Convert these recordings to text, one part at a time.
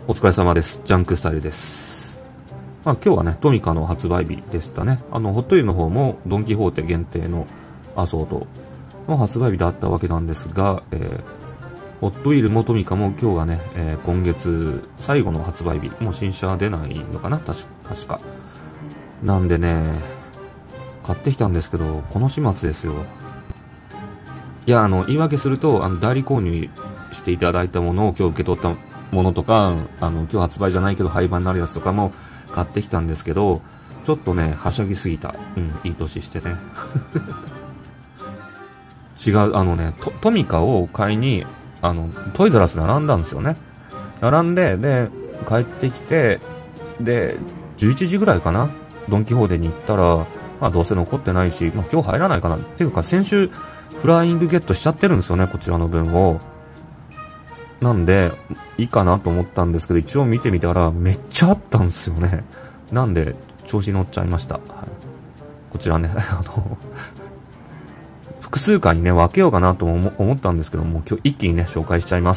お疲れ様です。ジャンクスタイルです。今日はね、トミカの発売日でしたね。ホットイールの方もドン・キホーテ限定のアソートの発売日だったわけなんですが、ホットイールもトミカも今日がね、今月最後の発売日。もう新車出ないのかな確か。なんでね、買ってきたんですけど、この始末ですよ。いや、言い訳すると、代理購入していただいたものを今日受け取ったものとか、今日発売じゃないけど廃盤になるやつとかも買ってきたんですけど、ちょっとね、はしゃぎすぎた。いい年してね。違う、トミカを買いに、トイザらス並んだんですよね。並んで、で、帰ってきて、で、11時ぐらいかな、ドンキホーテに行ったら、どうせ残ってないし、今日入らないかな。っていうか、先週、フライングゲットしちゃってるんですよね、こちらの分を。なんで、いいかなと思ったんですけど、一応見てみたら、めっちゃあったんですよね。なんで、調子乗っちゃいました。はい、こちらね、複数回にね、分けようかなとも思ったんですけども、今日一気にね、紹介しちゃいます。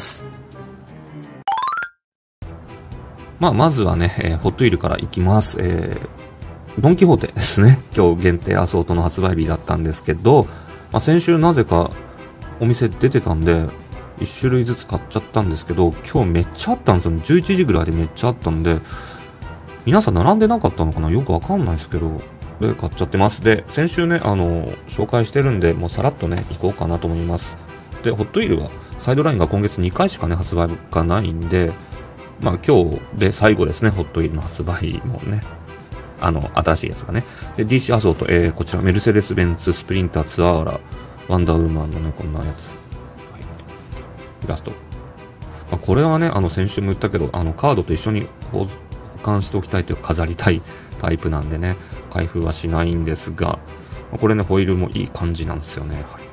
まずはね、ホットイールからいきます。ドンキホーテですね。今日限定アソートの発売日だったんですけど、先週なぜかお店出てたんで、1種類ずつ買っちゃったんですけど、今日めっちゃあったんですよね。11時ぐらいでめっちゃあったんで、皆さん並んでなかったのかなよくわかんないですけど、で、買っちゃってます。で、先週ね、紹介してるんで、もうさらっとね、行こうかなと思います。で、ホットイールは、サイドラインが今月2回しかね、発売がないんで、今日で最後ですね、ホットイールの発売もね。新しいやつがね。で、DC アソート、こちら、メルセデス・ベンツ、スプリンター、ツアーラ、ワンダーウーマンのね、こんなやつ。イラスト。これはね、先週も言ったけど、カードと一緒に保管しておきたいというか、飾りたいタイプなんでね、開封はしないんですが、これね、ホイールもいい感じなんですよね。はい、こ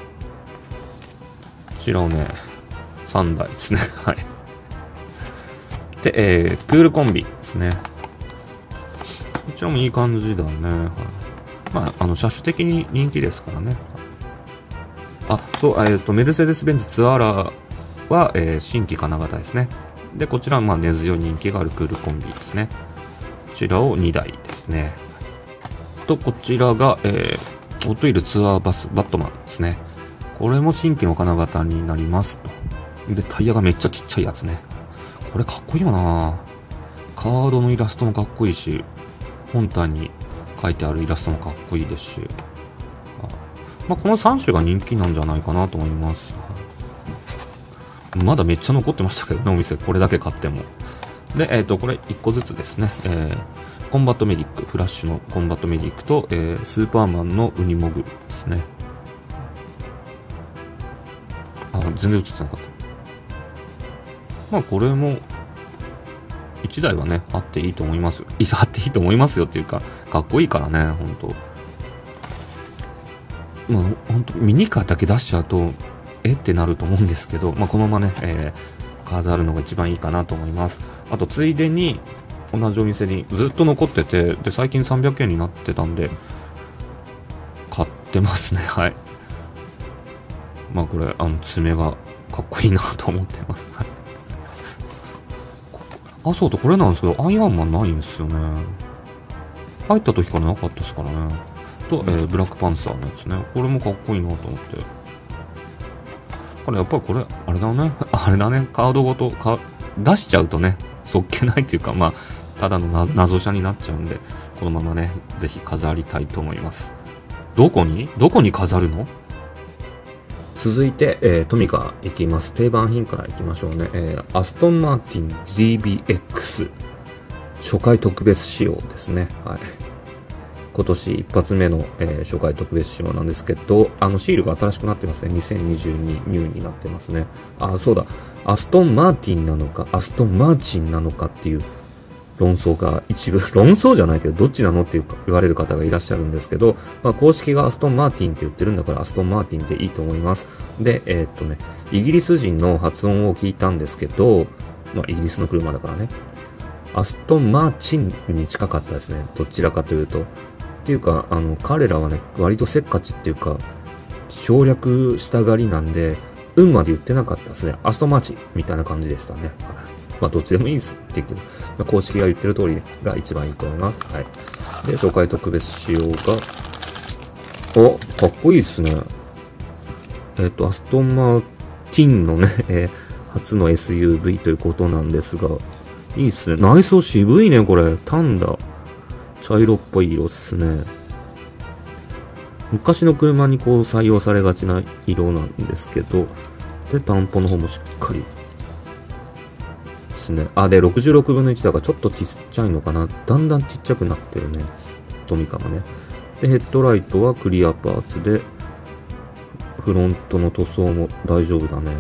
ちらをね、3台ですね。はい。で、クールコンビですね。こちらもいい感じだね。はい、車種的に人気ですからね。そう、メルセデス・ベンツツアーラは、新規金型ですね。で、こちらは根強い人気があるクールコンビですね。こちらを2台ですね。と、こちらが、ホットイールツアーバスバットマンですね。これも新規の金型になりますと。で、タイヤがめっちゃちっちゃいやつね。これかっこいいよな。カードのイラストもかっこいいし、本体に書いてあるイラストもかっこいいですし、この3種が人気なんじゃないかなと思います。まだめっちゃ残ってましたけどね、お店。これだけ買っても。で、これ1個ずつですね。コンバットメディック、フラッシュのコンバットメディックと、スーパーマンのウニモグですね。全然映ってなかった。これも、1台はね、あっていいと思いますよ。あっていいと思いますよっていうか、かっこいいからね、ほんと。ほんと、ミニカーだけ出しちゃうと、ってなると思うんですけど、このままね、飾るのが一番いいかなと思います。あと、ついでに、同じお店にずっと残ってて、で、最近300円になってたんで、買ってますね、はい。これ、爪がかっこいいなと思ってます。はい。そうと、これなんですけど、アイアンマンないんですよね。入った時からなかったですからね。と、ブラックパンサーのやつね。これもかっこいいなと思って。これやっぱりこれ、あれだね。カードごと出しちゃうとね、そっけないっていうか、ただの謎車になっちゃうんで、このままね、ぜひ飾りたいと思います。どこに飾るの？続いて、トミカ行きます。定番品から行きましょうね。アストンマーティン DBX 初回特別仕様ですね。はい。今年一発目の、初回特別仕様なんですけど、シールが新しくなってますね。2022ニューになってますね。そうだ。アストンマーティンなのか、アストンマーチンなのかっていう論争が一部、論争じゃないけど、どっちなのって言われる方がいらっしゃるんですけど、公式がアストンマーティンって言ってるんだから、アストンマーティンでいいと思います。で、イギリス人の発音を聞いたんですけど、イギリスの車だからね、アストンマーチンに近かったですね。どちらかというと。っていうか、彼らはね、割とせっかちっていうか、省略したがりなんで、 運まで言ってなかったですね。アストンマーチみたいな感じでしたね。まあ、どっちでもいいです。結局。まあ、公式が言ってる通りが一番いいと思います。はい。で、初回特別仕様が、お、かっこいいですね。アストンマーティンのね、初の SUV ということなんですが、いいっすね。内装渋いね、これ。タンダ。茶色っぽい色っすね。昔の車にこう採用されがちな色なんですけど、で、担保の方もしっかりですね。あ、で、66分の1だからちょっとちっちゃいのかな。だんだんちっちゃくなってるね。トミカもね。で、ヘッドライトはクリアパーツで、フロントの塗装も大丈夫だね。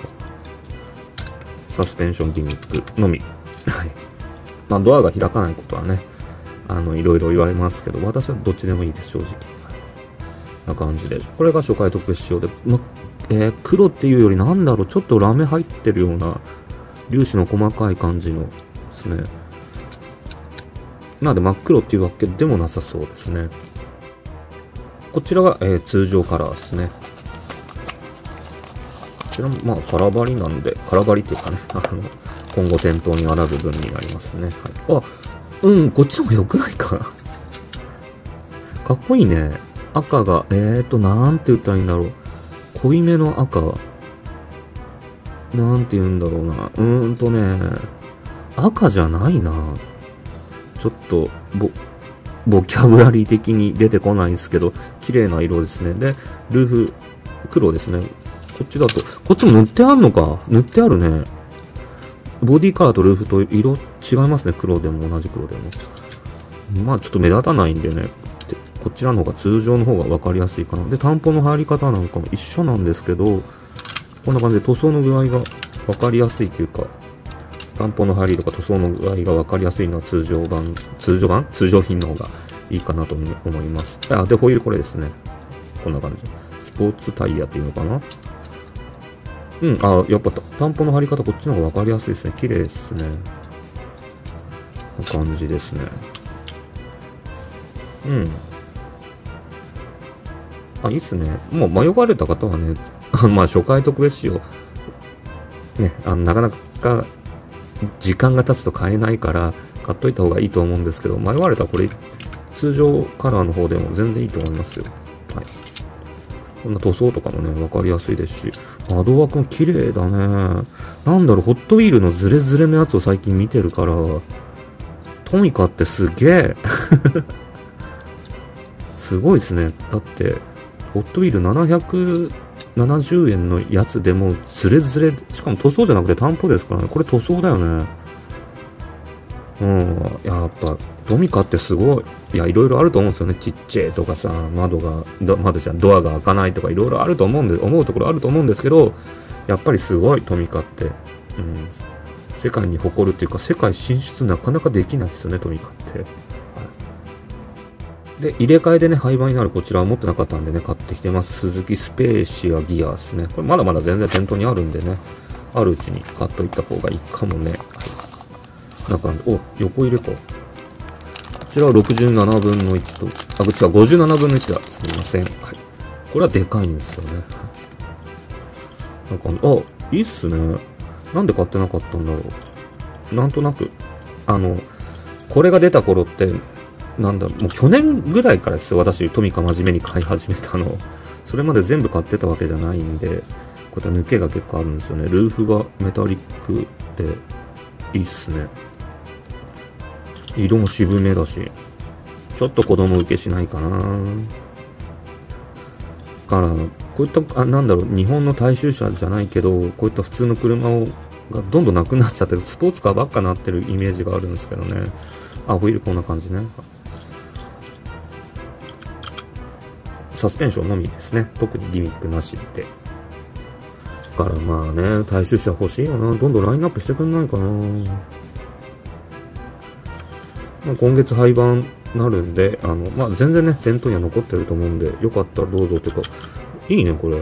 サスペンションギミックのみ。はい。まあ、ドアが開かないことはね、いろいろ言われますけど、私はどっちでもいいです、正直。な感じで。これが初回特別仕様で、黒っていうよりなんだろう、ちょっとラメ入ってるような、粒子の細かい感じのですね。なので真っ黒っていうわけでもなさそうですね。こちらが、通常カラーですね。こちらもまあ空張りなんで、空張りっていうかね、今後店頭に並ぶ分になりますね。はい、あ、うん、こっちの方が良くないか。かっこいいね。赤が、なんて言ったらいいんだろう。濃いめの赤。なんて言うんだろうな。赤じゃないな。ちょっと、ボキャブラリー的に出てこないですけど、綺麗な色ですね。で、ルーフ、黒ですね。こっちだと、こっちも塗ってあるのか。塗ってあるね。ボディカラーとルーフと色違いますね。黒でも同じ黒でも。まあちょっと目立たないんでね。こちらの方が通常の方が分かりやすいかな。で、担保の入り方なんかも一緒なんですけど、こんな感じで塗装の具合が分かりやすいというか、担保の入りとか塗装の具合が分かりやすいのは通常品の方がいいかなと思います。あ、で、ホイールこれですね。こんな感じ。スポーツタイヤっていうのかな。うん、あ、やっぱ担保の貼り方こっちの方が分かりやすいですね。綺麗ですね。こんな感じですね。うん。あ、いいっすね。もう迷われた方はね、まあ初回特別仕様。ね、なかなか時間が経つと買えないから買っといた方がいいと思うんですけど、迷われたらこれ通常カラーの方でも全然いいと思いますよ。はい。こんな塗装とかもね、分かりやすいですし、窓枠も綺麗だね。なんだろう、ホットウィールのズレズレのやつを最近見てるから、トミカってすげえ。すごいですね。だって、ホットウィール770円のやつでもズレズレ、しかも塗装じゃなくて担保ですからね。これ塗装だよね。うん、やっぱ、トミカってすごい。いや、いろいろあると思うんですよね。ちっちゃいとかさ、ドアが開かないとかいろいろあると思うところあると思うんですけど、やっぱりすごい、トミカって。うん、世界に誇るっていうか、世界進出なかなかできないですよね、トミカって。はい、で、入れ替えでね、廃盤になるこちらは持ってなかったんでね、買ってきてます。スズキスペーシアギアですね。これまだまだ全然店頭にあるんでね、あるうちに買っといた方がいいかもね。はい、なんか、横入れか。こちらは67分の1と、違う、57分の1だ。すみません。はい。これはでかいんですよね。なんか、いいっすね。なんで買ってなかったんだろう。なんとなく、これが出た頃って、なんだろう、もう去年ぐらいからですよ。私、トミカ真面目に買い始めたの。それまで全部買ってたわけじゃないんで、こういった抜けが結構あるんですよね。ルーフがメタリックで、いいっすね。色も渋めだし、ちょっと子供受けしないかな。から、こういった、なんだろう、日本の大衆車じゃないけど、こういった普通の車がどんどんなくなっちゃってる、スポーツカーばっかなってるイメージがあるんですけどね。ホイールこんな感じね。サスペンションのみですね。特にギミックなしで。だからまあね、大衆車欲しいよな。どんどんラインナップしてくんないかな。今月廃盤なるんで、全然ね、店頭には残ってると思うんで、よかったらどうぞというか、いいね、これ。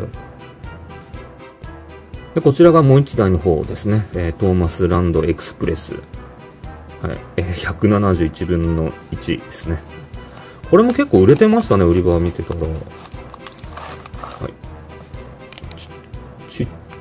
で、こちらがもう一台の方ですね。トーマスランドエクスプレス。はい。171分の1ですね。これも結構売れてましたね、売り場を見てたら。はい。ちっ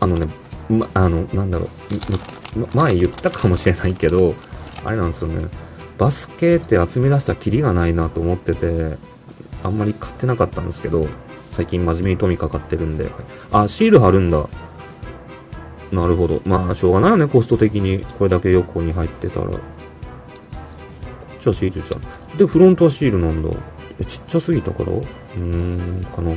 ね、なんだろう、前言ったかもしれないけど、あれなんですよね。バス系って集め出したらキリがないなと思ってて、あんまり買ってなかったんですけど、最近真面目にトミカ買ってるんで。あ、シール貼るんだ。なるほど。まあ、しょうがないよね、コスト的に。これだけ横に入ってたら。こっちはシールじゃん。で、フロントはシールなんだ。ちっちゃすぎたからかな。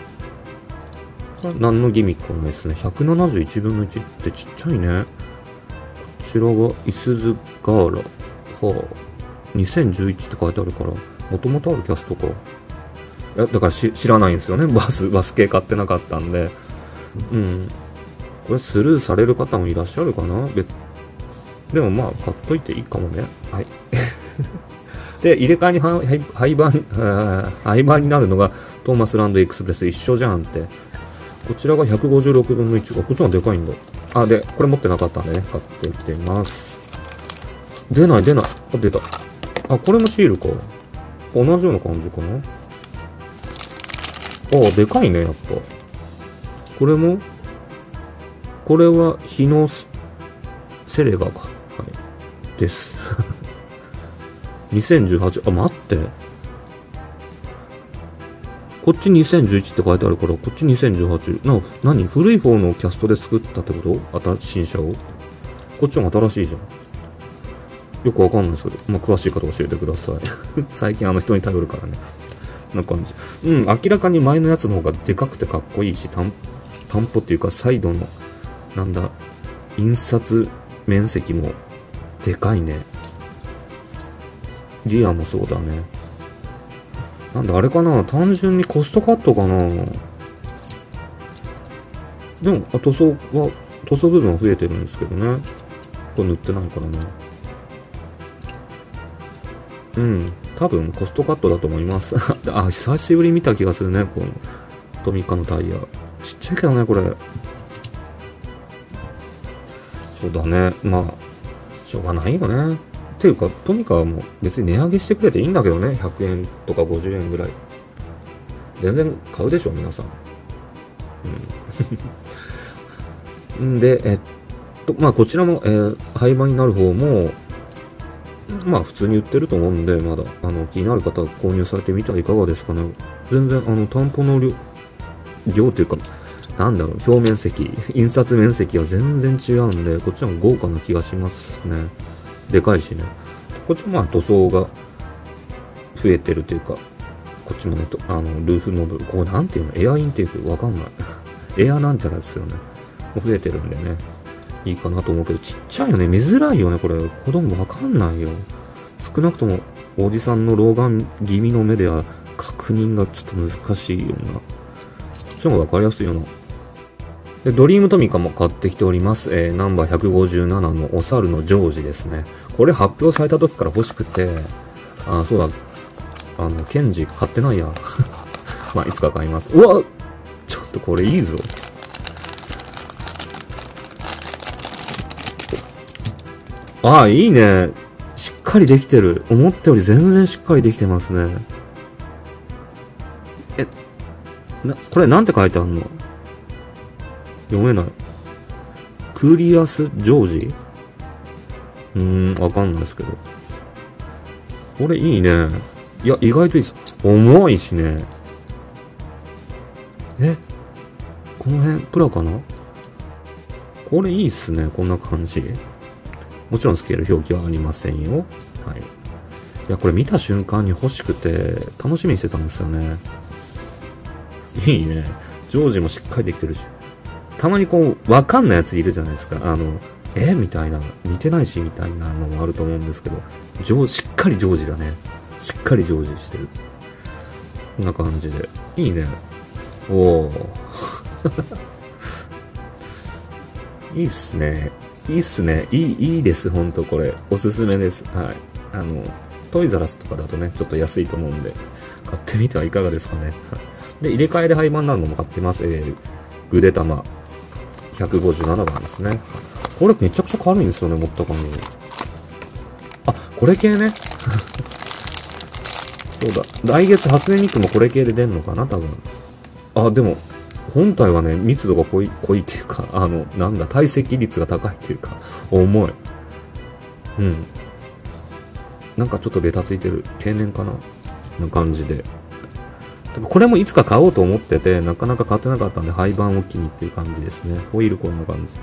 何のギミックもないですね。171分の1ってちっちゃいね。こちらが、イスズガーラ。はあ。2011って書いてあるから、もともとあるキャストか。いや、だから知らないんですよね。バス系買ってなかったんで。うん。これスルーされる方もいらっしゃるかな。でもまあ、買っといていいかもね。はい。で、入れ替えに廃盤になるのが、トーマスランドエクスプレス一緒じゃんって。こちらが156分の1。こっちはでかいんだ。あ、で、これ持ってなかったんでね、買ってきています。出ない。あ、出た。あ、これもシールか。同じような感じかな。あ、でかいね、やっぱ。これは、日のセレガか。はい。です。2018、あ、待って。こっち2011って書いてあるから、こっち2018。何古い方のキャストで作ったってこと新車をこっちも新しいじゃん。よくわかんないですけど、まあ、詳しい方教えてください。最近人に頼るからね。な感じ。うん、明らかに前のやつの方がでかくてかっこいいし、担保っていうか、サイドの、印刷面積もでかいね。リアもそうだね。なんであれかな、単純にコストカットかな。でも、塗装部分は増えてるんですけどね。これ塗ってないからね。うん、多分コストカットだと思います。あ、久しぶりに見た気がするね、このトミカのタイヤ。ちっちゃいけどね、これ。そうだね、まあ、しょうがないよね。っていうか、トミカはもう別に値上げしてくれていいんだけどね、100円とか50円ぐらい。全然買うでしょ、皆さん。うん。で、まあ、こちらも、廃盤になる方も、まあ普通に売ってると思うんで、まだ気になる方は購入されてみてはいかがですかね。全然担保の量っていうか、表面積、印刷面積は全然違うんで、こっちは豪華な気がしますね。でかいしね。こっちもまあ塗装が増えてるというか、こっちもね、ルーフの部分、こうなんていうの、エアインテークわかんない。エアなんちゃらですよね。増えてるんでね。いいかなと思うけど、ちっちゃいよね。見づらいよね、これ。子供わかんないよ。少なくとも、おじさんの老眼気味の目では確認がちょっと難しいような。こっちの方がわかりやすいよな。で、ドリームトミカも買ってきております。ナンバー157のお猿のジョージですね。これ発表された時から欲しくて、あ、そうだ。ケンジ買ってないや。まあ、いつか買います。うわ！ちょっとこれいいぞ。ああ、いいね。しっかりできてる。思ったより全然しっかりできてますね。これなんて書いてあんの？読めない。クリアス・ジョージ？わかんないですけど。これいいね。いや、意外といいです。重いしね。この辺、プラかな？これいいっすね。こんな感じ。もちろんスケール表記はありませんよ。はい。いや、これ見た瞬間に欲しくて、楽しみにしてたんですよね。いいね。ジョージもしっかりできてるし。たまにこう、わかんないやついるじゃないですか。みたいな、似てないし、みたいなのもあると思うんですけど、しっかりジョージだね。しっかりジョージしてる。こんな感じで。いいね。おー。いいっすね。いいです、ほんとこれ。おすすめです。はい。トイザラスとかだとね、ちょっと安いと思うんで、買ってみてはいかがですかね。で、入れ替えで廃盤になるのも買ってます。グデタマ。157番ですね。これめちゃくちゃ軽いんですよね、持った感じ。あ、これ系ね。そうだ。来月初音ミクもこれ系で出んのかな、多分。あ、でも、 本体はね、密度が濃いっていうか、なんだ、堆積率が高いっていうか、重い。うん。なんかちょっとベタついてる。経年かなな感じで。これもいつか買おうと思ってて、なかなか買ってなかったんで、廃盤を機にっていう感じですね。ホイールこんな感じ。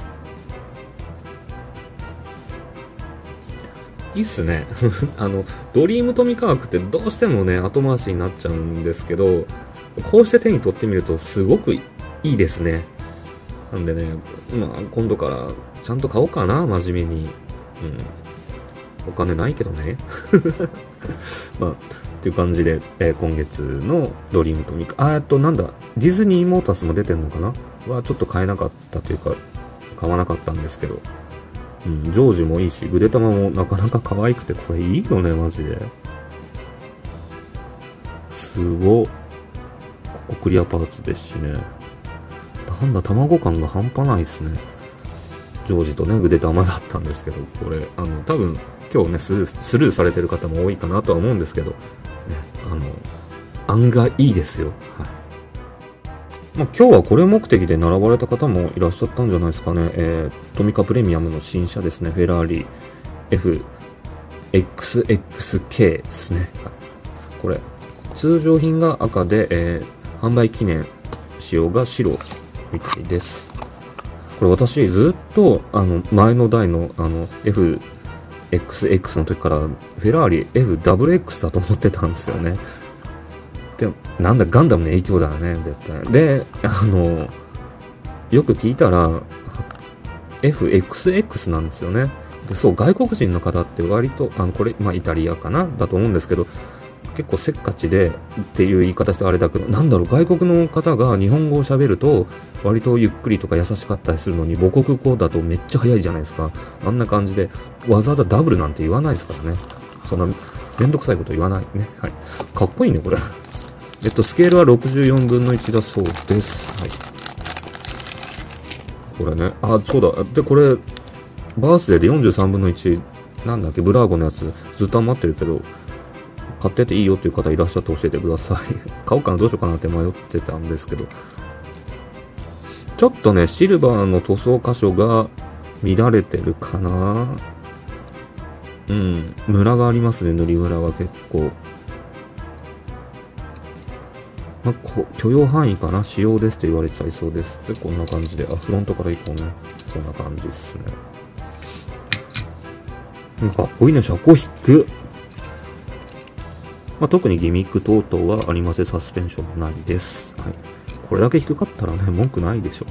いいっすね。ドリームトミカークってどうしてもね、後回しになっちゃうんですけど、こうして手に取ってみるとすごくいいですね。なんでね、まあ、今度からちゃんと買おうかな、真面目に。うん。お金ないけどね。まあ、っていう感じで、今月のドリームトミカ、なんだ、ディズニーモータースも出てんのかなは、ちょっと買えなかったというか、買わなかったんですけど、うん、ジョージもいいし、ぐでたまもなかなか可愛くて、これいいよね、マジで。すご。ここクリアパーツですしね。なんだ、卵感が半端ないっすね。ジョージとね、ぐでたまだったんですけど、これ、多分、今日ね、スルーされてる方も多いかなとは思うんですけど、ね、案がいいですよ。はい。まあ、今日はこれ目的で並ばれた方もいらっしゃったんじゃないですかね。トミカプレミアムの新車ですね。フェラーリ FXXK ですね。これ、通常品が赤で、販売記念仕様が白みたいです。これ私ずっと、前の代の、FXX の時から、フェラーリ FXX だと思ってたんですよね。で、なんだ、ガンダムの影響だよね、絶対。で、よく聞いたら、FXX なんですよね。で、そう、外国人の方って割と、これ、まあ、イタリアかなだと思うんですけど、結構せっかちでっていう言い方してあれだけど、なんだろう、外国の方が日本語を喋ると、割とゆっくりとか優しかったりするのに、母国語だとめっちゃ早いじゃないですか。あんな感じで、わざわざダブルなんて言わないですからね。そんな、めんどくさいこと言わないね。はい。かっこいいね、これ。スケールは64分の1だそうです。はい。これね。あ、そうだ。で、これ、バースデーで43分の1、なんだっけ、ブラーゴのやつ、ずっと余ってるけど、買ってていいよっていう方いらっしゃって教えてください。買おうかな、どうしようかなって迷ってたんですけど。ちょっとね、シルバーの塗装箇所が乱れてるかな。うん。ムラがありますね、塗りムラが結構。まあ、許容範囲かな、使用ですって言われちゃいそうです。で、こんな感じで、フロントからいこうね。こんな感じですね。かっこいいね、車高引く。まあ、特にギミック等々はありません。サスペンションもないです。はい。これだけ低かったらね、文句ないでしょ。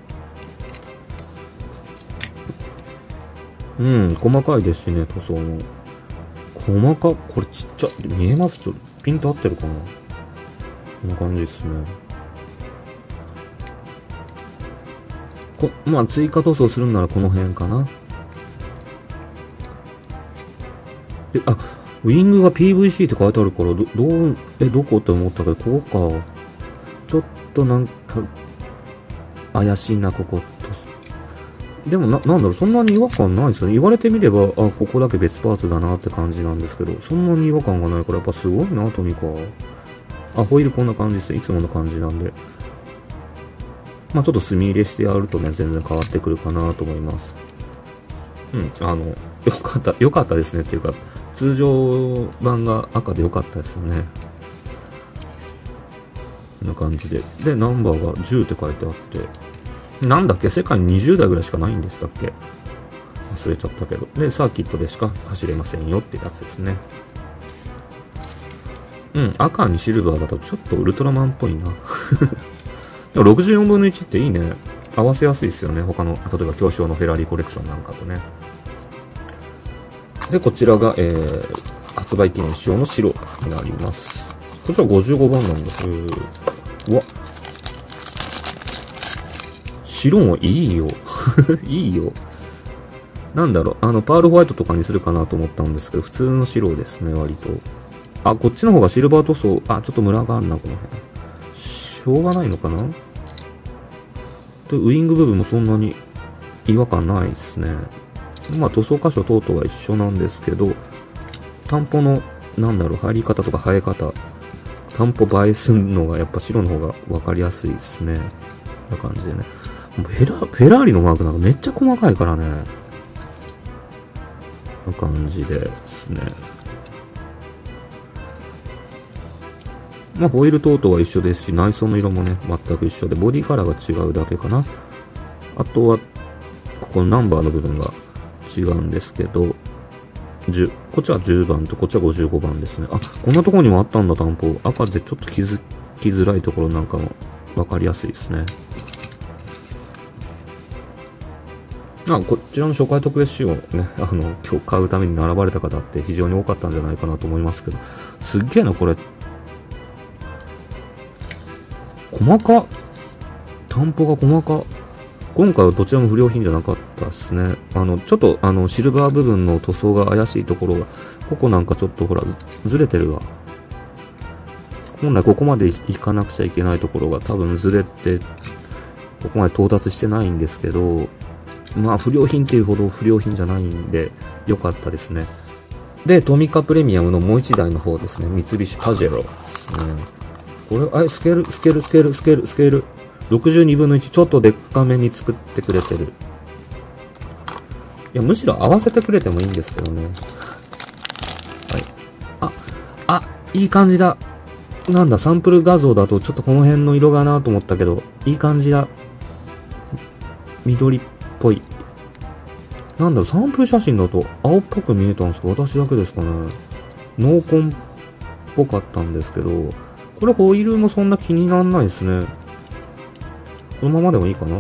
うん、細かいですしね、塗装も。これちっちゃ、見えます？ピント合ってるかな？こんな感じですね。まあ、追加塗装するんならこの辺かな。で、ウィングが PVC って書いてあるから、どこって思ったけど、ここか。ちょっとなんか、怪しいな、ここと。でもなんだろう、そんなに違和感ないですよね。言われてみれば、ここだけ別パーツだなって感じなんですけど、そんなに違和感がないから、やっぱすごいな、トミカ。ホイールこんな感じです。いつもの感じなんで。まあちょっと墨入れしてやるとね、全然変わってくるかなと思います。うん、よかったですねっていうか、通常版が赤でよかったですよね。こんな感じで。で、ナンバーが10って書いてあって、なんだっけ、世界に20台ぐらいしかないんでしたっけ？忘れちゃったけど。で、サーキットでしか走れませんよってやつですね。うん、赤にシルバーだとちょっとウルトラマンっぽいな。でも64分の1っていいね。合わせやすいですよね。他の、例えば強商のフェラーリコレクションなんかとね。で、こちらが、発売記念仕様の白になります。こちら55番なんです。うわ。白もいいよ。いいよ。なんだろう、パールホワイトとかにするかなと思ったんですけど、普通の白ですね、割と。こっちの方がシルバー塗装、ちょっとムラがあるな、この辺。しょうがないのかな？で、ウイング部分もそんなに違和感ないですね。まあ、塗装箇所等々は一緒なんですけど、担保の、なんだろう、入り方とか生え方、 担保映えするのがやっぱ白の方が分かりやすいですね。こんな感じでね。フェラーリのマークなんかめっちゃ細かいからね。こんな感じですね。まあ、ホイール等々は一緒ですし、内装の色もね、全く一緒で、ボディカラーが違うだけかな。あとは、ここのナンバーの部分が違うんですけど、こっちは10番とこっちは55番ですね。あ、こんなところにもあったんだ、担保。赤でちょっと気づきづらいところなんかも分かりやすいですね。こちらの初回特別仕様ね、今日買うために並ばれた方って非常に多かったんじゃないかなと思いますけど、すっげえな、これ。細か。担保が細か。今回はどちらも不良品じゃなかったですね。ちょっと、シルバー部分の塗装が怪しいところが、ここなんかちょっとほら、ずれてるわ。本来ここまで行かなくちゃいけないところが多分ずれて、ここまで到達してないんですけど、まあ、不良品っていうほど不良品じゃないんで、良かったですね。で、トミカプレミアムのもう一台の方ですね。三菱パジェロですね。これ、スケール。62分の1、ちょっとでっかめに作ってくれてる。いや、むしろ合わせてくれてもいいんですけどね。はい。いい感じだ。なんだ、サンプル画像だとちょっとこの辺の色がなと思ったけど、いい感じだ。緑っぽい。なんだろう、サンプル写真だと青っぽく見えたんですか？私だけですかね。濃紺っぽかったんですけど、これホイールもそんな気にならないですね。このままでもいいかな。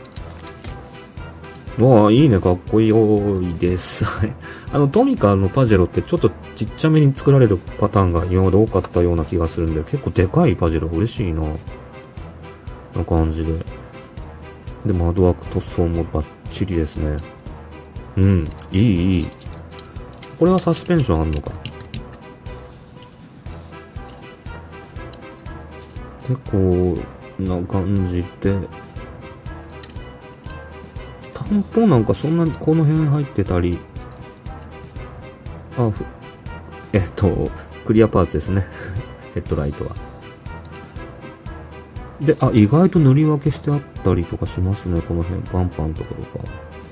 わあ、いいね、かっこいいです。トミカのパジェロってちょっとちっちゃめに作られるパターンが今まで多かったような気がするんで、結構でかいパジェロ嬉しいな。な感じで。で、窓枠塗装もバッチリですね。うん、いい。これはサスペンションあんのか。で、こうな感じで。担保なんかそんなにこの辺入ってたり。クリアパーツですね。ヘッドライトは。で、意外と塗り分けしてあったりとかしますね。この辺、パンパンとかとか。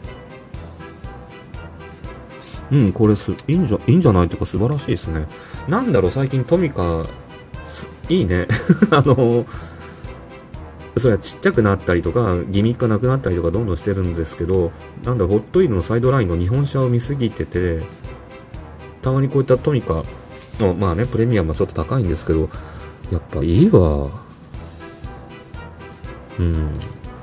うん、これいいんじゃないとか素晴らしいですね。なんだろう、最近トミカ、いいね。それはちっちゃくなったりとか、ギミックがなくなったりとかどんどんしてるんですけど、なんだろう、ホットウィールのサイドラインの日本車を見すぎてて、たまにこういったトミカの、まあね、プレミアムはちょっと高いんですけど、やっぱいいわ。うん。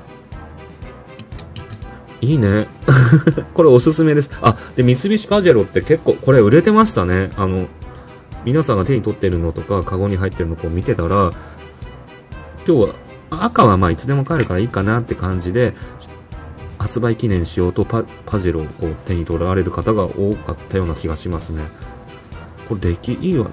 いいね。これおすすめです。で、三菱パジェロって結構、これ売れてましたね。皆さんが手に取ってるのとか、カゴに入ってるのをこう見てたら、今日は、赤はまあいつでも買えるからいいかなって感じで、発売記念しようとパジェロをこう手に取られる方が多かったような気がしますね。これいいわ。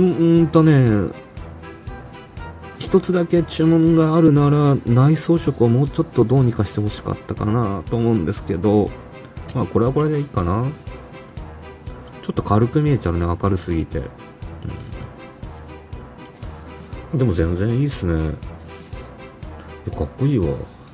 一つだけ注文があるなら、内装色をもうちょっとどうにかしてほしかったかなと思うんですけど、まあこれはこれでいいかな。ちょっと軽く見えちゃうね、明るすぎて。でも全然いいっすね。かっこいいわ。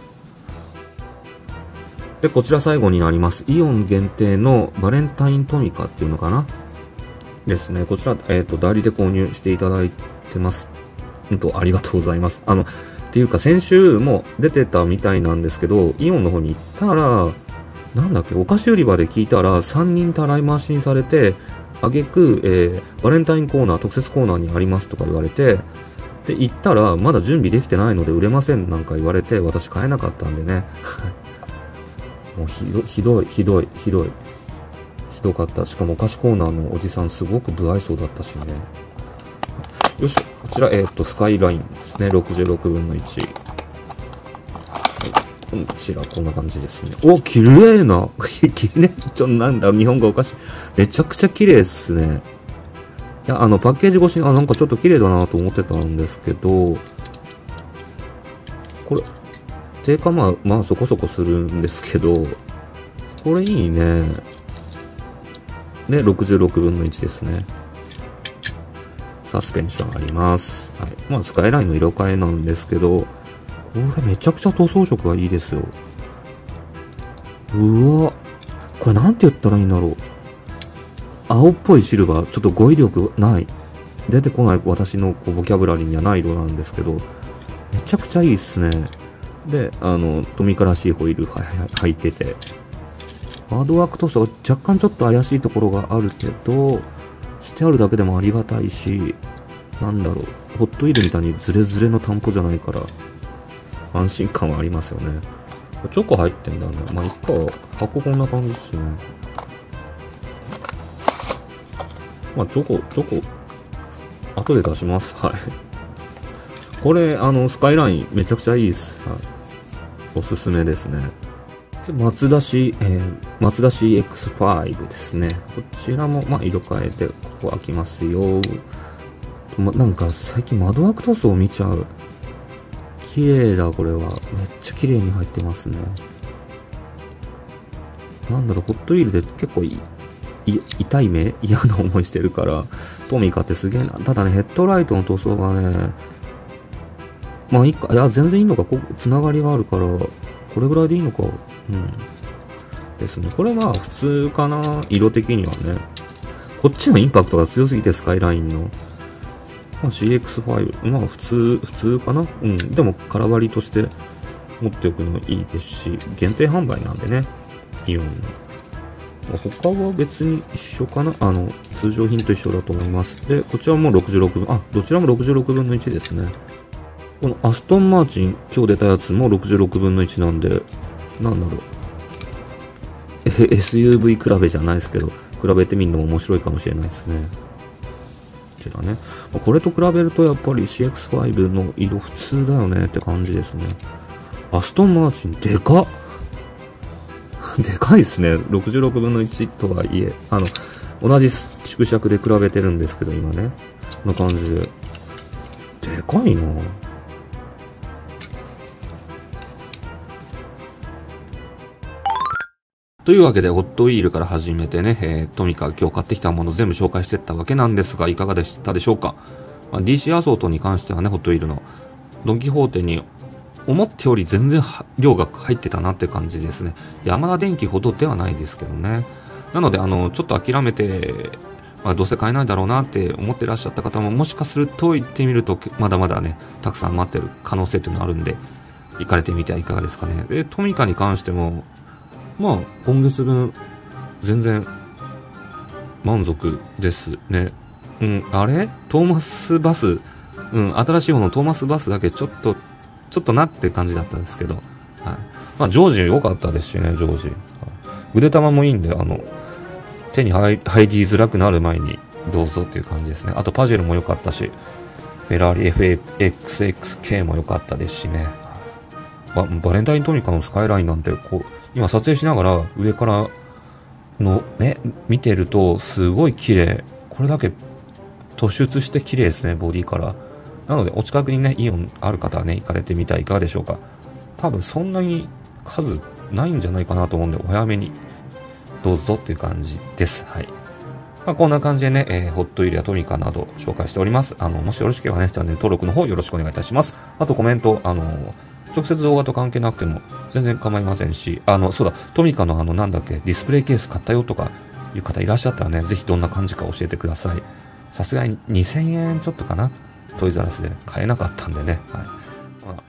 で、こちら最後になります。イオン限定のバレンタイントミカっていうのかなですね。こちら、代理で購入していただいてます。ありがとうございます。っていうか先週も出てたみたいなんですけど、イオンの方に行ったら、なんだっけ、お菓子売り場で聞いたら、3人たらい回しにされて、挙句、バレンタインコーナー、特設コーナーにありますとか言われて、で、行ったら、まだ準備できてないので売れませんなんか言われて、私買えなかったんでね。もうひどかった。しかもお菓子コーナーのおじさんすごく不愛想だったしね。よし、こちら、スカイラインですね。66分の1。こちら、こんな感じですね。お、綺麗な。なんだ、日本がお菓子。めちゃくちゃ綺麗ですね。いや、パッケージ越しに、なんかちょっと綺麗だなと思ってたんですけど、これ、定価まあそこそこするんですけど、これいいね。ね、66分の1ですね。 サスペンションあります。はい。まあ、スカイラインの色替えなんですけど、これめちゃくちゃ塗装色がいいですよ。うわ。これなんて言ったらいいんだろう。青っぽいシルバー、ちょっと語彙力ない。出てこない私のこうボキャブラリーにはない色なんですけど、めちゃくちゃいいっすね。で、トミカらしいホイール入ってて、ハードワーク塗装若干ちょっと怪しいところがあるけど、してあるだけでもありがたいし、なんだろう、ホットウィールみたいにズレズレの担保じゃないから、安心感はありますよね。チョコ入ってんだね。まあ、いっか。箱こんな感じですね。まあ、チョコ、後で出します。はい。これ、スカイラインめちゃくちゃいいです。はい。おすすめですね。で、マツダ CX5 ですね。こちらも、まあ、色変えて、ここ開きますよ。なんか、最近窓枠塗装を見ちゃう。綺麗だ、これは。めっちゃ綺麗に入ってますね。なんだろう、ホットウィールで結構痛い目嫌な思いしてるから、トミカってすげえな。ただね、ヘッドライトの塗装がね、まあいいか、いや、全然いいのか、つながりがあるから、これぐらいでいいのか。うん。ですね。これまあ普通かな、色的にはね。こっちのインパクトが強すぎて、スカイラインの。まあ CX5、まあ普通かな。うん。でも、空張りとして持っておくのいいですし、限定販売なんでね、イオンの。他は別に一緒かな。通常品と一緒だと思います。で、こちらも66分、どちらも66分の1ですね。このアストンマーチン、今日出たやつも66分の1なんで、なんだろう。SUV 比べじゃないですけど、比べてみるのも面白いかもしれないですね。こちらね。これと比べるとやっぱり CX5 の色普通だよねって感じですね。アストンマーチン、でかっでかいですね。66分の1とはいえ、同じ縮尺で比べてるんですけど、今ね。こんな感じで。でかいなぁ。というわけで、ホットウィールから始めてね、トミカ今日買ってきたもの全部紹介していったわけなんですが、いかがでしたでしょうか。DC アソートに関してはね、ホットウィールのドンキホーテに思ってより全然量が入ってたなって感じですね。ヤマダ電機ほどではないですけどね。なので、ちょっと諦めて、どうせ買えないだろうなって思ってらっしゃった方も、もしかすると行ってみると、まだまだね、たくさん待ってる可能性っていうのがあるんで、行かれてみてはいかがですかね。で、トミカに関しても、まあ、今月分、全然、満足ですね。うん、あれトーマスバス、うん、新しい方のトーマスバスだけちょっとなって感じだったんですけど、はい。まあ、ジョージ良かったですしね、ジョージ。はい、腕玉もいいんで、手に入りづらくなる前にどうぞっていう感じですね。あと、パジェロも良かったし、フェラーリ FXXK も良かったですしね。バレンタイントミカのスカイラインなんて、今撮影しながら上からのね、見てるとすごい綺麗。これだけ突出して綺麗ですね、ボディから。なので、お近くにね、イオンある方はね、行かれてみてはいかがでしょうか。多分そんなに数ないんじゃないかなと思うんで、お早めにどうぞっていう感じです。はい。まあ、こんな感じでね、ホットウィールやトミカなど紹介しております。もしよろしければね、チャンネル登録の方よろしくお願いいたします。あとコメント、直接動画と関係なくても全然構いませんし、そうだ、トミカのなんだっけ、ディスプレイケース買ったよとかいう方いらっしゃったらね、ぜひどんな感じか教えてください。さすがに2000円ちょっとかな、トイザらスで買えなかったんでね、はい。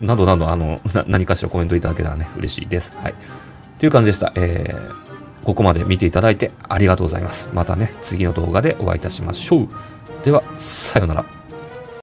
などなど、何かしらコメントいただけたらね、嬉しいです。はい。という感じでした。ここまで見ていただいてありがとうございます。またね、次の動画でお会いいたしましょう。では、さようなら。